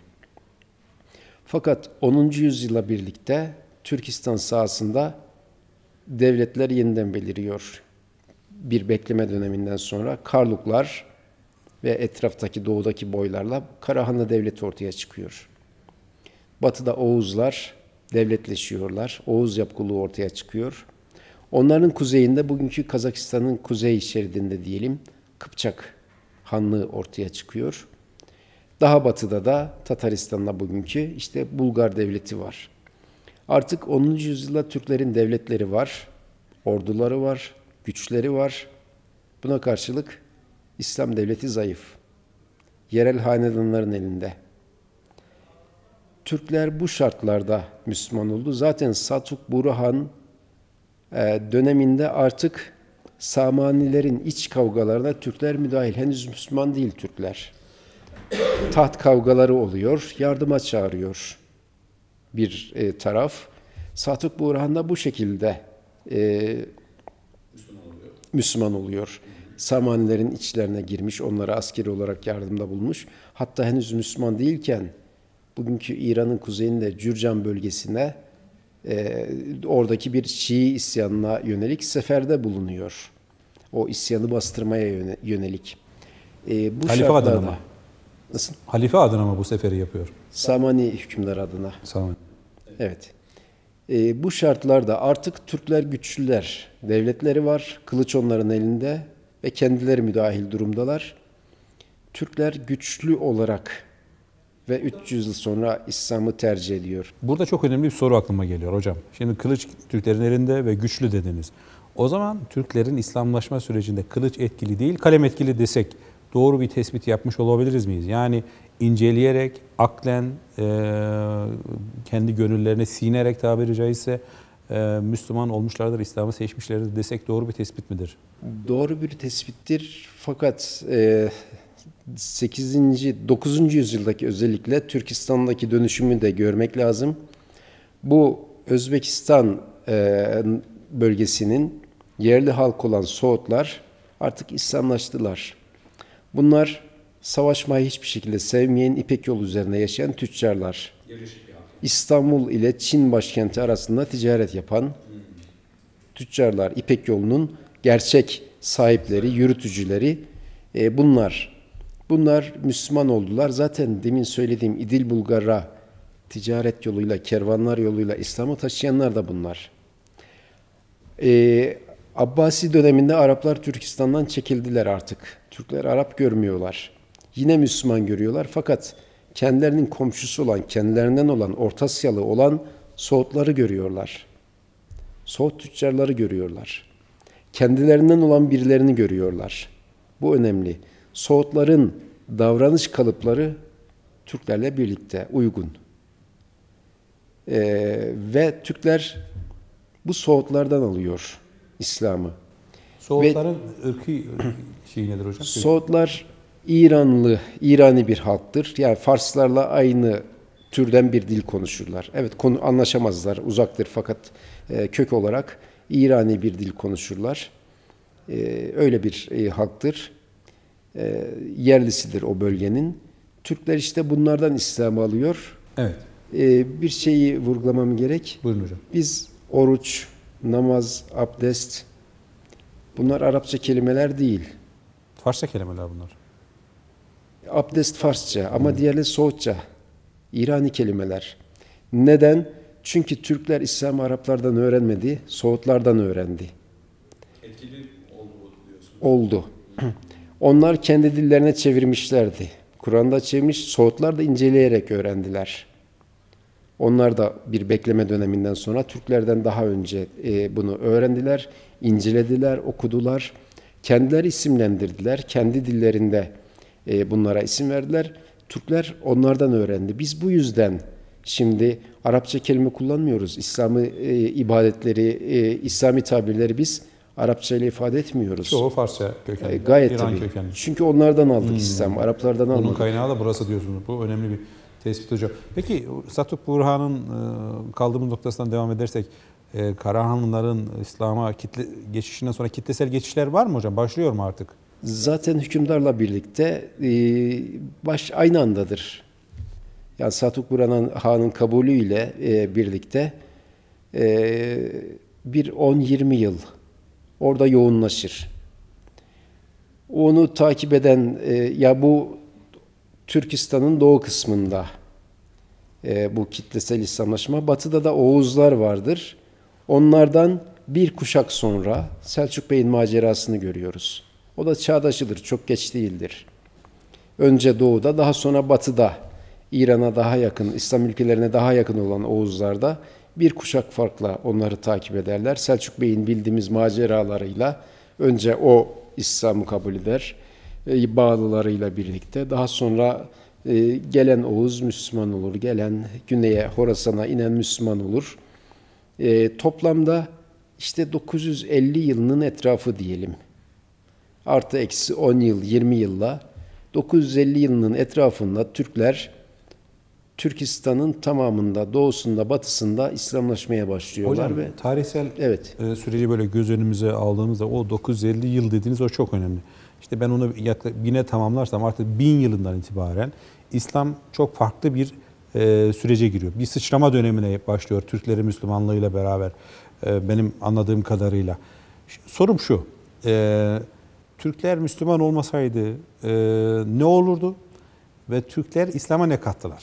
Fakat onuncu yüzyıla birlikte Türkistan sahasında devletler yeniden beliriyor. Bir bekleme döneminden sonra Karluklar ve etraftaki doğudaki boylarla Karahanlı Devleti ortaya çıkıyor. Batıda Oğuzlar devletleşiyorlar. Oğuz yapkılığı ortaya çıkıyor. Onların kuzeyinde, bugünkü Kazakistan'ın kuzey şeridinde diyelim, Kıpçak Hanlığı ortaya çıkıyor. Daha batıda da Tataristan'la bugünkü işte Bulgar Devleti var. Artık onuncu yüzyılda Türklerin devletleri var, orduları var, güçleri var. Buna karşılık İslam devleti zayıf. Yerel hanedanların elinde. Türkler bu şartlarda Müslüman oldu. Zaten Satuk Burhan döneminde artık Samanilerin iç kavgalarına Türkler müdahil. Henüz Müslüman değil Türkler. Taht kavgaları oluyor, yardıma çağırıyor bir e, taraf. Satuk Burhan da bu şekilde e, Müslüman oluyor. Müslüman oluyor. Samanilerin içlerine girmiş, onlara askeri olarak yardımda bulmuş. Hatta henüz Müslüman değilken bugünkü İran'ın kuzeyinde Cürcan bölgesine e, oradaki bir Şii isyanına yönelik seferde bulunuyor. O isyanı bastırmaya yönelik. E, bu Halife adına mı? Nasıl? Halife adına mı bu seferi yapıyor? Samani hükümdar adına. Samani. Evet. E, bu şartlarda artık Türkler güçlüler. Devletleri var, kılıç onların elinde ve kendileri müdahil durumdalar. Türkler güçlü olarak ve üç yüz yıl sonra İslam'ı tercih ediyor. Burada çok önemli bir soru aklıma geliyor hocam. Şimdi kılıç Türklerin elinde ve güçlü dediniz. O zaman Türklerin İslamlaşma sürecinde kılıç etkili değil, kalem etkili desek doğru bir tespit yapmış olabiliriz miyiz? Yani inceleyerek, aklen, e, kendi gönüllerine sinerek tabiri caizse e, Müslüman olmuşlardır, İslam'ı seçmişlerdir desek doğru bir tespit midir? Doğru bir tespittir. Fakat e, sekizinci dokuzuncu yüzyıldaki özellikle Türkistan'daki dönüşümü de görmek lazım. Bu Özbekistan e, bölgesinin yerli halk olan Soğutlar artık İslamlaştılar. Bunlar savaşmayı hiçbir şekilde sevmeyen, İpek yolu üzerine yaşayan tüccarlar. İstanbul ile Çin başkenti arasında ticaret yapan tüccarlar, İpek yolunun gerçek sahipleri, yürütücüleri e, bunlar. Bunlar Müslüman oldular. Zaten demin söylediğim İdil Bulgar'a ticaret yoluyla, kervanlar yoluyla İslam'ı taşıyanlar da bunlar. Ee, Abbasi döneminde Araplar Türkistan'dan çekildiler artık. Türkler Arap görmüyorlar. Yine Müslüman görüyorlar. Fakat kendilerinin komşusu olan, kendilerinden olan, Orta Asyalı olan Soğutları görüyorlar. Soğut tüccarları görüyorlar. Kendilerinden olan birilerini görüyorlar. Bu önemli. Soğutların davranış kalıpları Türklerle birlikte uygun. Ee, ve Türkler bu Soğutlardan alıyor İslam'ı. Soğutların ve, ırkı şey nedir hocam? Soğutlar İranlı, İrani bir halktır. Yani Farslarla aynı türden bir dil konuşurlar. Evet, konu anlaşamazlar, uzaktır fakat e, kök olarak İrani bir dil konuşurlar. E, öyle bir e, halktır. E, yerlisidir o bölgenin. Türkler işte bunlardan İslam'ı alıyor. Evet. E, bir şeyi vurgulamam gerek. Buyurun hocam. Biz oruç, namaz, abdest, bunlar Arapça kelimeler değil. Farsça kelimeler bunlar. Abdest Farsça ama hmm. diğerleri Soğutça. İrani kelimeler. Neden? Çünkü Türkler İslam'ı Araplardan öğrenmedi, Soğutlardan öğrendi. Etkili oldu diyorsunuz. Oldu. Onlar kendi dillerine çevirmişlerdi. Kur'an'da çevirmiş, Soğutlar da inceleyerek öğrendiler. Onlar da bir bekleme döneminden sonra Türklerden daha önce e, bunu öğrendiler, incelediler, okudular. Kendileri isimlendirdiler, kendi dillerinde e, bunlara isim verdiler. Türkler onlardan öğrendi. Biz bu yüzden şimdi Arapça kelime kullanmıyoruz. İslami e, ibadetleri, e, İslami tabirleri biz Arapça ile ifade etmiyoruz. Çoğu Farsça kökenli. E, gayet İran tabii. kökenli. Çünkü onlardan aldık hmm. İslam, Araplardan almadık. Bunun kaynağı da burası diyorsunuz. Bu önemli bir tespit hocam. Peki Satuk Burhan'ın e, kaldığımız noktasından devam edersek e, Karahanlıların İslam'a kitle geçişinden sonra kitlesel geçişler var mı hocam? Başlıyor mu artık? Zaten hükümdarla birlikte e, baş aynı andadır. Yani Satuk Burhan Han'ın kabulüyle e, birlikte e, bir on yirmi yıl orada yoğunlaşır. Onu takip eden e, ya bu Türkistan'ın doğu kısmında e, bu kitlesel İslamlaşma, batıda da Oğuzlar vardır. Onlardan bir kuşak sonra Selçuk Bey'in macerasını görüyoruz. O da çağdaşıdır, çok geç değildir. Önce doğuda, daha sonra batıda, İran'a daha yakın, İslam ülkelerine daha yakın olan Oğuzlar'da bir kuşak farkla onları takip ederler. Selçuk Bey'in bildiğimiz maceralarıyla önce o İslam'ı kabul eder, e, bağlılarıyla birlikte. Daha sonra e, gelen Oğuz Müslüman olur, gelen güneye Horasan'a inen Müslüman olur. E, toplamda işte dokuz yüz elli yılının etrafı diyelim. Artı eksi on yıl, yirmi yılla dokuz yüz elli yılının etrafında Türkler Türkistan'ın tamamında, doğusunda, batısında İslamlaşmaya başlıyorlar. Hocam, ve tarihsel evet. e, süreci böyle göz önümüze aldığımızda o dokuz yüz elli yıl dediğiniz o çok önemli. İşte ben onu yaklaşık bine tamamlarsam artık bin yılından itibaren İslam çok farklı bir e, sürece giriyor. Bir sıçrama dönemine başlıyor Türklerin Müslümanlığıyla beraber e, benim anladığım kadarıyla. Sorum şu, e, Türkler Müslüman olmasaydı e, ne olurdu ve Türkler İslam'a ne kattılar?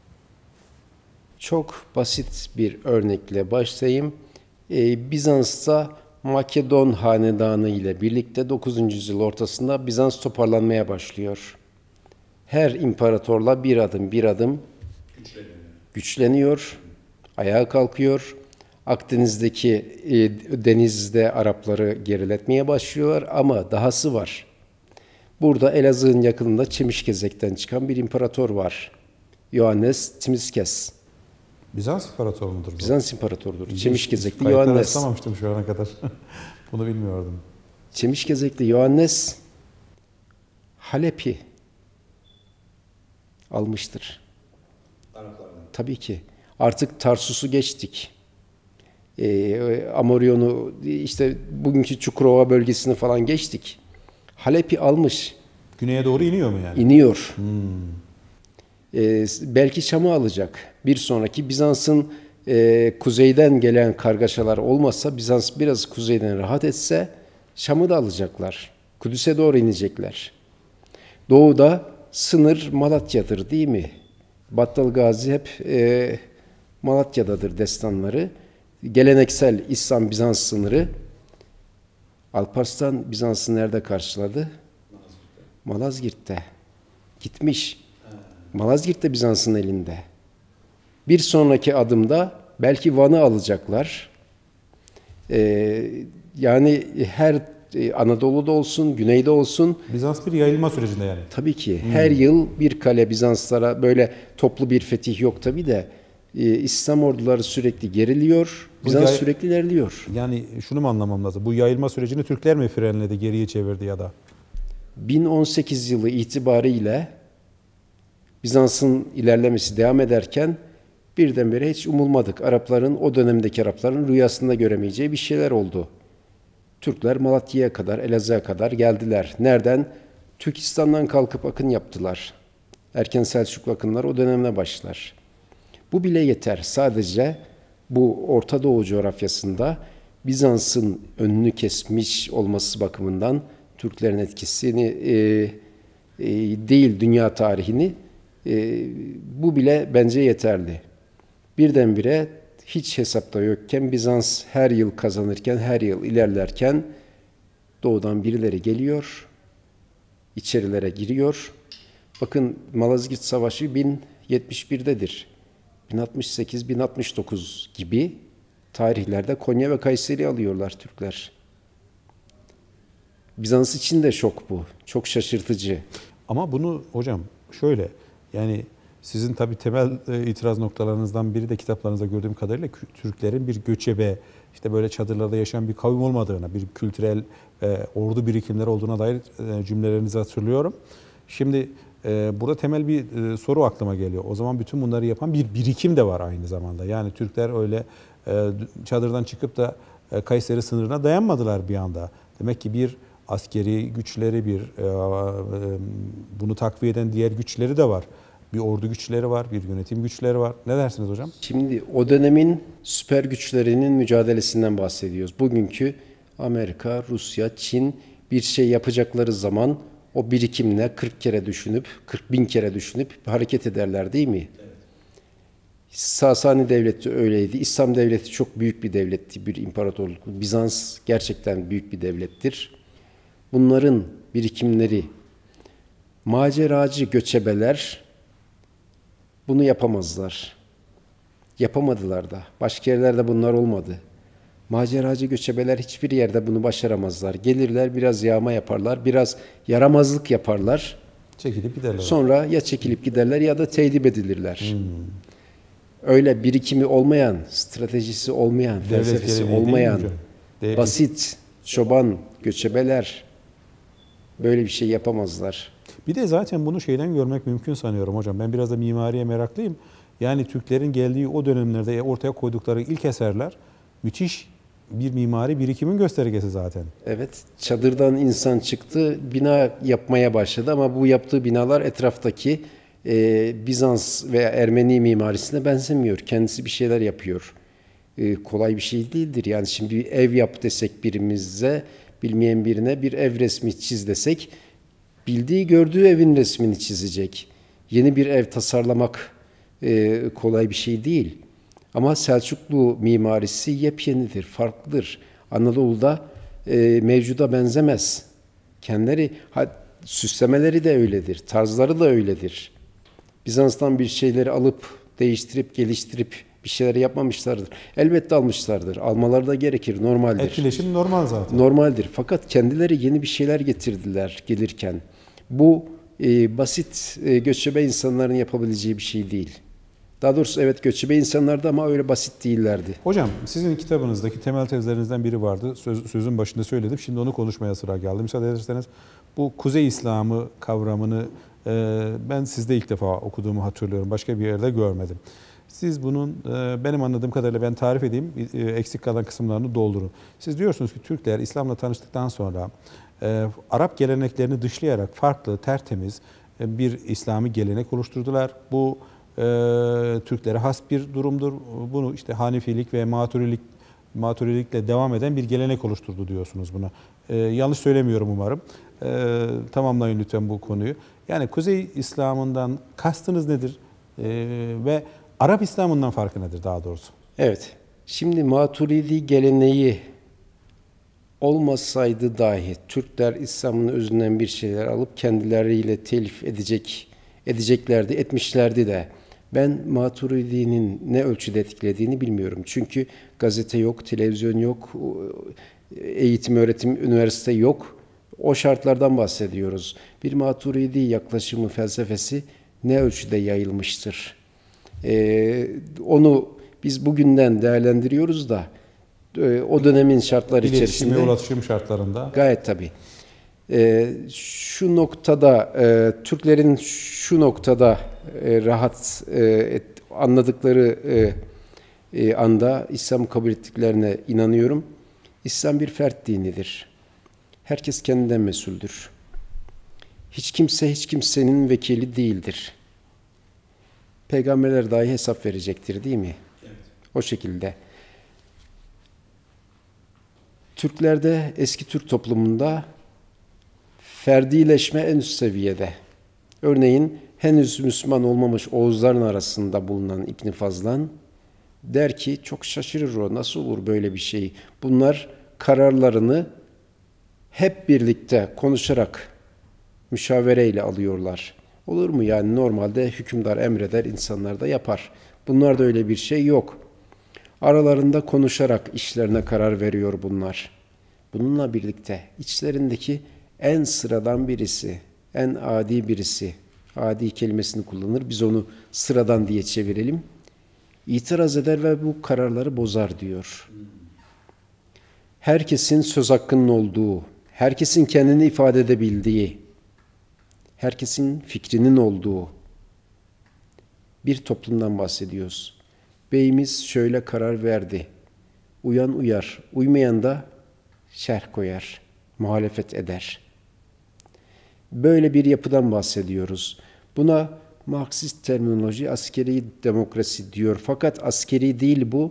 Çok basit bir örnekle başlayayım. Ee, Bizans'ta Makedon hanedanı ile birlikte dokuzuncu yüzyıl ortasında Bizans toparlanmaya başlıyor. Her imparatorla bir adım bir adım güçleniyor, güçleniyor ayağa kalkıyor. Akdeniz'deki e, denizde Arapları geriletmeye başlıyorlar ama dahası var. Burada Elazığ'ın yakınında Çemişgezek'ten çıkan bir imparator var. Ioannes Timiskes. Bizans İmparatoru mudur bu? Bizans İmparatorudur. İlginç, Çemişgezekli kayıtlara Ioannes. rastlamamıştım şu ana kadar. Bunu bilmiyordum. Çemişgezekli Ioannes Halep'i almıştır. Araplardan. Tabii ki. Artık Tarsus'u geçtik. Ee, Amoryon'u, işte bugünkü Çukurova bölgesini falan geçtik. Halep'i almış. Güneye doğru iniyor mu yani? İniyor. Hmm. Ee, belki Şam'ı alacak. Bir sonraki Bizans'ın e, kuzeyden gelen kargaşalar olmazsa, Bizans biraz kuzeyden rahat etse Şam'ı da alacaklar. Kudüs'e doğru inecekler. Doğuda sınır Malatya'dır değil mi? Battal Gazi hep e, Malatya'dadır destanları. Geleneksel İslam-Bizans sınırı. Alparslan Bizans'ı nerede karşıladı? Malazgirt'te. Malazgirt'te. Gitmiş. Malazgirt'te Bizans'ın elinde. Bir sonraki adımda belki Van'ı alacaklar. Ee, yani her Anadolu'da olsun, Güney'de olsun. Bizans bir yayılma sürecinde yani. Tabii ki. Hmm. Her yıl bir kale Bizanslara, böyle toplu bir fetih yok tabii de. Ee, İslam orduları sürekli geriliyor. Bizans yay... sürekli ilerliyor. Yani şunu mu anlamam lazım? Bu yayılma sürecini Türkler mi frenledi, geriye çevirdi ya da? bin on sekiz yılı itibariyle Bizans'ın ilerlemesi devam ederken birdenbire hiç umulmadık. Arapların, o dönemdeki Arapların rüyasında göremeyeceği bir şeyler oldu. Türkler Malatya'ya kadar, Elazığ'a kadar geldiler. Nereden? Türkistan'dan kalkıp akın yaptılar. Erken Selçuklu akınlar o dönemde başlar. Bu bile yeter. Sadece bu Orta Doğu coğrafyasında Bizans'ın önünü kesmiş olması bakımından Türklerin etkisini e, e, değil, dünya tarihini, e, bu bile bence yeterli. Birdenbire hiç hesapta yokken, Bizans her yıl kazanırken, her yıl ilerlerken doğudan birileri geliyor, içerilere giriyor. Bakın Malazgirt Savaşı bin yetmiş bir'dedir. bin altmış sekiz bin altmış dokuz gibi tarihlerde Konya ve Kayseri alıyorlar Türkler. Bizans için de şok bu. Çok şaşırtıcı. Ama bunu hocam şöyle, yani sizin tabii temel e, itiraz noktalarınızdan biri de kitaplarınızda gördüğüm kadarıyla Türklerin bir göçebe, işte böyle çadırlarda yaşayan bir kavim olmadığına, bir kültürel e, ordu birikimleri olduğuna dair e, cümlelerinizi hatırlıyorum. Şimdi e, burada temel bir e, soru aklıma geliyor. O zaman bütün bunları yapan bir birikim de var aynı zamanda. Yani Türkler öyle e, çadırdan çıkıp da e, Kayseri sınırına dayanmadılar bir anda. Demek ki bir askeri güçleri, bir e, e, bunu takviye eden diğer güçleri de var. Bir ordu güçleri var, bir yönetim güçleri var. Ne dersiniz hocam? Şimdi o dönemin süper güçlerinin mücadelesinden bahsediyoruz. Bugünkü Amerika, Rusya, Çin bir şey yapacakları zaman o birikimle kırk kere düşünüp, kırk bin kere düşünüp hareket ederler değil mi? Evet. Sasani Devleti öyleydi. İslam Devleti çok büyük bir devletti, bir imparatorluk. Bizans gerçekten büyük bir devlettir. Bunların birikimleri, maceracı göçebeler bunu yapamazlar. Yapamadılar da. Başka yerlerde bunlar olmadı. Maceracı göçebeler hiçbir yerde bunu başaramazlar. Gelirler, biraz yağma yaparlar, biraz yaramazlık yaparlar. Çekilip giderler. Sonra ya çekilip giderler ya da tehdit edilirler. Hmm. Öyle birikimi olmayan, stratejisi olmayan, devlet felsefesi olmayan, basit, çoban, göçebeler böyle bir şey yapamazlar. Bir de zaten bunu şeyden görmek mümkün sanıyorum hocam. Ben biraz da mimariye meraklıyım. Yani Türklerin geldiği o dönemlerde ortaya koydukları ilk eserler müthiş bir mimari birikimin göstergesi zaten. Evet, çadırdan insan çıktı, bina yapmaya başladı ama bu yaptığı binalar etraftaki e, Bizans veya Ermeni mimarisine benzemiyor. Kendisi bir şeyler yapıyor. E, kolay bir şey değildir. Yani şimdi bir ev yap desek birimize, bilmeyen birine bir ev resmi çiz desek, bildiği, gördüğü evin resmini çizecek. Yeni bir ev tasarlamak e, kolay bir şey değil. Ama Selçuklu mimarisi yepyenidir, farklıdır. Anadolu'da e, mevcuda benzemez. Kendileri, ha, süslemeleri de öyledir, tarzları da öyledir. Bizans'tan bir şeyleri alıp, değiştirip, geliştirip bir şeyler yapmamışlardır. Elbette almışlardır. Almaları da gerekir, normaldir. Etkileşim normal zaten. Normaldir. Fakat kendileri yeni bir şeyler getirdiler gelirken. Bu e, basit e, göçebe insanların yapabileceği bir şey değil. Daha doğrusu evet göçebe insanlardı ama öyle basit değillerdi. Hocam sizin kitabınızdaki temel tezlerinizden biri vardı. Söz, sözün başında söyledim. Şimdi onu konuşmaya sıra geldi. Müsaade ederseniz bu Kuzey İslamı kavramını e, ben sizde ilk defa okuduğumu hatırlıyorum. Başka bir yerde görmedim. Siz bunun e, benim anladığım kadarıyla ben tarif edeyim. E, eksik kalan kısımlarını doldurun. Siz diyorsunuz ki Türkler İslam'la tanıştıktan sonra e, Arap geleneklerini dışlayarak farklı, tertemiz e, bir İslami gelenek oluşturdular. Bu e, Türklere has bir durumdur. Bunu işte Hanefilik ve Maturilik Maturilikle devam eden bir gelenek oluşturdu diyorsunuz buna. E, yanlış söylemiyorum umarım. E, tamamlayın lütfen bu konuyu. Yani Kuzey İslam'ından kastınız nedir? E, ve Arap İslam'ından farkı nedir daha doğrusu? Evet. Şimdi Maturidi geleneği olmasaydı dahi Türkler İslam'ın özünden bir şeyler alıp kendileriyle telif edecek edeceklerdi, etmişlerdi de. Ben Maturidi'nin ne ölçüde etkilediğini bilmiyorum. Çünkü gazete yok, televizyon yok, eğitim, öğretim, üniversite yok. O şartlardan bahsediyoruz. Bir Maturidi yaklaşımı, felsefesi ne ölçüde yayılmıştır? Ee, onu biz bugünden değerlendiriyoruz da e, o dönemin şartları İletişim içerisinde... ve ulaşım şartlarında. Gayet tabii. Ee, şu noktada, e, Türklerin şu noktada e, rahat e, et, anladıkları e, e, anda İslam'ı kabul ettiklerine inanıyorum. İslam bir fert dinidir. Herkes kendinden mesuldür. Hiç kimse hiç kimsenin vekili değildir. Peygamberler dahi hesap verecektir değil mi? Evet. O şekilde. Türklerde, eski Türk toplumunda ferdileşme en üst seviyede. Örneğin henüz Müslüman olmamış Oğuzların arasında bulunan İbn Fazlan der ki çok şaşırır o, nasıl olur böyle bir şey? Bunlar kararlarını hep birlikte konuşarak müşavereyle alıyorlar. Olur mu yani normalde hükümdar emreder, insanlar da yapar. Bunlarda öyle bir şey yok. Aralarında konuşarak işlerine karar veriyor bunlar. Bununla birlikte içlerindeki en sıradan birisi, en adi birisi. Adi kelimesini kullanır. Biz onu sıradan diye çevirelim. İtiraz eder ve bu kararları bozar diyor. Herkesin söz hakkının olduğu, herkesin kendini ifade edebildiği, herkesin fikrinin olduğu bir toplumdan bahsediyoruz. Beyimiz şöyle karar verdi. Uyan uyar, uymayan da şerh koyar, muhalefet eder. Böyle bir yapıdan bahsediyoruz. Buna Marksist terminoloji askeri demokrasi diyor. Fakat askeri değil bu,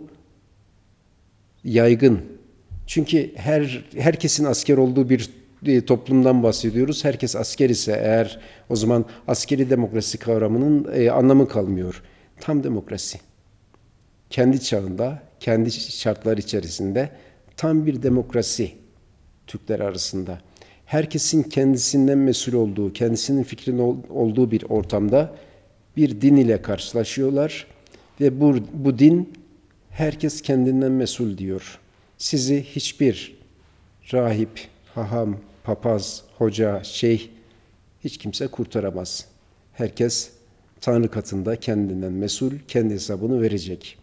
yaygın. Çünkü her herkesin asker olduğu bir toplumdan bahsediyoruz. Herkes asker ise eğer o zaman askeri demokrasi kavramının e, anlamı kalmıyor. Tam demokrasi. Kendi çağında, kendi şartlar içerisinde tam bir demokrasi Türkler arasında. Herkesin kendisinden mesul olduğu, kendisinin fikrinin olduğu bir ortamda bir din ile karşılaşıyorlar ve bu, bu din herkes kendinden mesul diyor. Sizi hiçbir rahip, haham, papaz, hoca, şeyh hiç kimse kurtaramaz. Herkes Tanrı katında kendinden mesul, kendi hesabını verecek.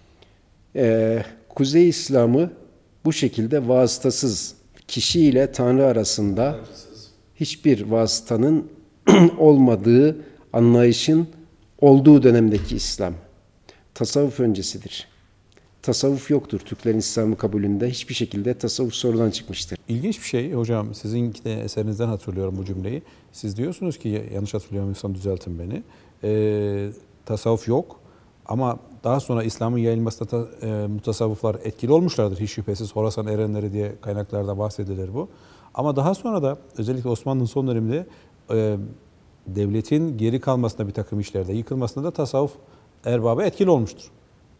Ee, Kuzey İslam'ı bu şekilde vasıtasız, kişi ile Tanrı arasında hiçbir vasıtanın olmadığı anlayışın olduğu dönemdeki İslam. Tasavvuf öncesidir. Tasavvuf yoktur. Türklerin İslam'ı kabulünde hiçbir şekilde tasavvuf sonradan çıkmıştır. İlginç bir şey hocam. Sizin de eserinizden hatırlıyorum bu cümleyi. Siz diyorsunuz ki, yanlış hatırlamıyorsam düzeltin beni. E, tasavvuf yok ama daha sonra İslam'ın yayılmasında ta, e, mutasavvıflar etkili olmuşlardır hiç şüphesiz. Horasan erenleri diye kaynaklarda bahsedilir bu. Ama daha sonra da özellikle Osmanlı'nın son döneminde e, devletin geri kalmasında bir takım işlerde, yıkılmasında da tasavvuf erbabı etkili olmuştur.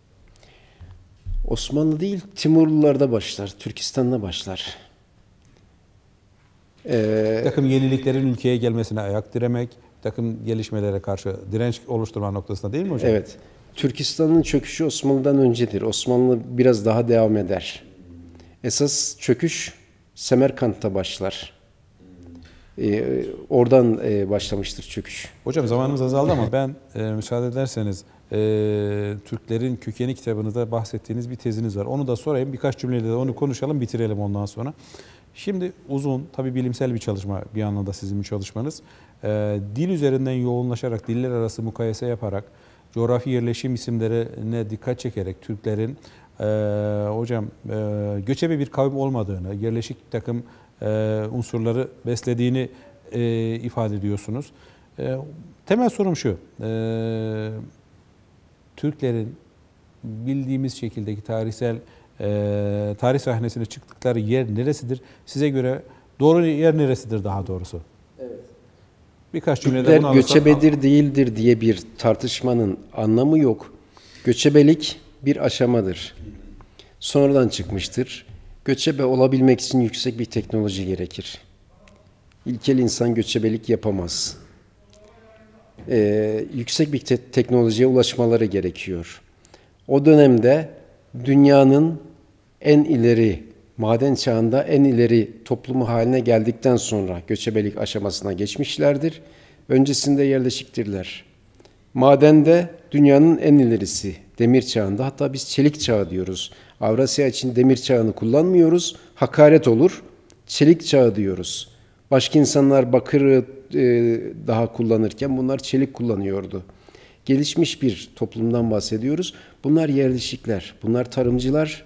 Osmanlı değil, Timurlularda başlar, Türkistan'da başlar. Ee, bir takım yeniliklerin ülkeye gelmesine ayak diremek, bir takım gelişmelere karşı direnç oluşturma noktasında değil mi hocam? Evet. Türkistan'ın çöküşü Osmanlı'dan öncedir. Osmanlı biraz daha devam eder. Esas çöküş Semerkant'ta başlar. Ee, oradan e, başlamıştır çöküş. Hocam zamanımız azaldı ama ben e, müsaade ederseniz e, Türklerin Kökeni kitabınızda bahsettiğiniz bir teziniz var. Onu da sorayım. Birkaç cümleyle de onu konuşalım, bitirelim ondan sonra. Şimdi uzun, tabii bilimsel bir çalışma bir anlamda sizin bir çalışmanız. E, dil üzerinden yoğunlaşarak, diller arası mukayese yaparak, coğrafi yerleşim isimlerine dikkat çekerek Türklerin e, hocam e, göçebe bir kavim olmadığını, yerleşik bir takım e, unsurları beslediğini e, ifade ediyorsunuz. E, temel sorum şu, e, Türklerin bildiğimiz şekildeki tarihsel e, tarih sahnesine çıktıkları yer neresidir? Size göre doğru yer neresidir daha doğrusu? Evet. Birkaç cümlede bunu alırsak... Göçebedir değildir diye bir tartışmanın anlamı yok. Göçebelik bir aşamadır. Sonradan çıkmıştır. Göçebe olabilmek için yüksek bir teknoloji gerekir. İlkel insan göçebelik yapamaz. Ee, yüksek bir te- teknolojiye ulaşmaları gerekiyor. O dönemde dünyanın en ileri, maden çağında en ileri toplumu haline geldikten sonra göçebelik aşamasına geçmişlerdir. Öncesinde yerleşiktirler. Madende dünyanın en ilerisi, demir çağında, hatta biz çelik çağı diyoruz. Avrasya için demir çağını kullanmıyoruz, hakaret olur, çelik çağı diyoruz. Başka insanlar bakırı e, daha kullanırken bunlar çelik kullanıyordu. Gelişmiş bir toplumdan bahsediyoruz. Bunlar yerleşikler, bunlar tarımcılar.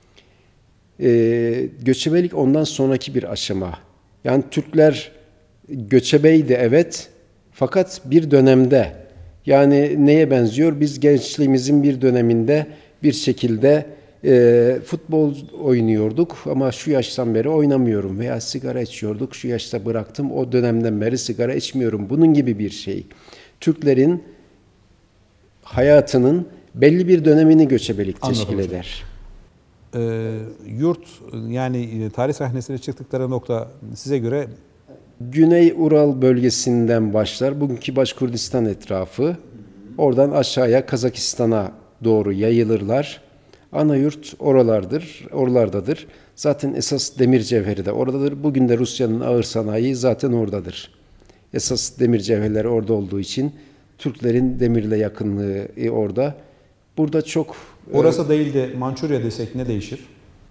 E, göçebelik ondan sonraki bir aşama. Yani Türkler göçebeydi evet, fakat bir dönemde, yani neye benziyor? Biz gençliğimizin bir döneminde bir şekilde e, futbol oynuyorduk ama şu yaştan beri oynamıyorum, veya sigara içiyorduk, şu yaşta bıraktım, o dönemden beri sigara içmiyorum. Bunun gibi bir şey. Türklerin hayatının belli bir dönemini göçebelik teşkil Anladım eder. Ee, yurt, yani tarih sahnesine çıktıkları nokta size göre? Güney Ural bölgesinden başlar. Bugünkü Başkurdistan etrafı. Oradan aşağıya Kazakistan'a doğru yayılırlar. Ana yurt oralardır, oralardadır. Zaten esas demir cevheri de oradadır. Bugün de Rusya'nın ağır sanayi zaten oradadır. Esas demir cevherler orada olduğu için Türklerin demirle yakınlığı e, orada. Burada çok... Orası e, değil de Mançurya desek ne değişir?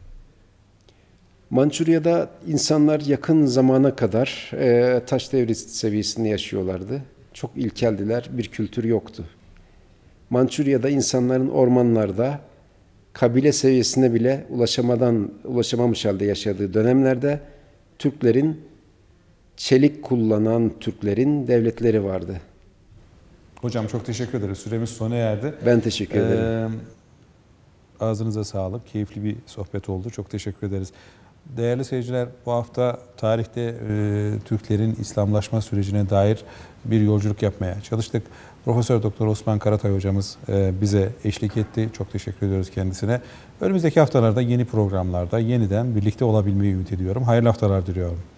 Mançurya'da insanlar yakın zamana kadar e, taş devri seviyesinde yaşıyorlardı. Çok ilkeldiler, bir kültür yoktu. Mançurya'da insanların ormanlarda kabile seviyesine bile ulaşamadan ulaşamamış halde yaşadığı dönemlerde Türklerin, çelik kullanan Türklerin devletleri vardı. Hocam çok teşekkür ederiz. Süremiz sona erdi. Ben teşekkür ederim. Ee, ağzınıza sağlık. Keyifli bir sohbet oldu. Çok teşekkür ederiz. Değerli seyirciler, bu hafta tarihte e, Türklerin İslamlaşma sürecine dair bir yolculuk yapmaya çalıştık. Profesör Doktor Osman Karatay hocamız e, bize eşlik etti. Çok teşekkür ediyoruz kendisine. Önümüzdeki haftalarda yeni programlarda yeniden birlikte olabilmeyi ümit ediyorum. Hayırlı haftalar diliyorum.